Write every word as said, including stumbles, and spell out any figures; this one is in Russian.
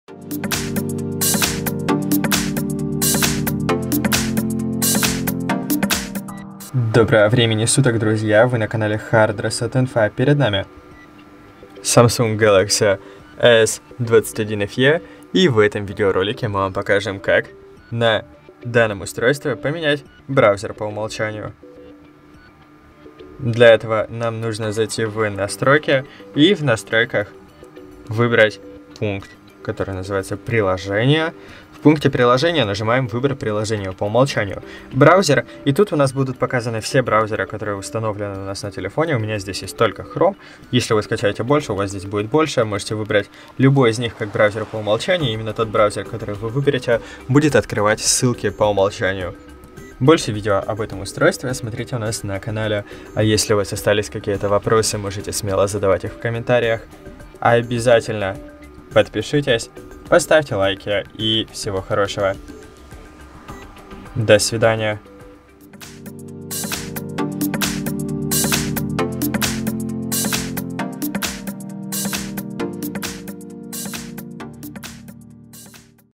Доброго времени суток, друзья! Вы на канале Hard Reset Info. Перед нами Samsung Galaxy эс двадцать один эф и, и в этом видеоролике мы вам покажем, как на данном устройстве поменять браузер по умолчанию. Для этого нам нужно зайти в настройки и в настройках выбрать пункт, который называется «Приложения». В пункте «Приложения» нажимаем «Выбор приложения» по умолчанию. Браузер, и тут у нас будут показаны все браузеры, которые установлены у нас на телефоне. У меня здесь есть только Chrome. Если вы скачаете больше, у вас здесь будет больше. Можете выбрать любой из них как браузер по умолчанию. Именно тот браузер, который вы выберете, будет открывать ссылки по умолчанию. Больше видео об этом устройстве смотрите у нас на канале. А если у вас остались какие-то вопросы, можете смело задавать их в комментариях. А обязательно подпишитесь, поставьте лайки и всего хорошего. До свидания.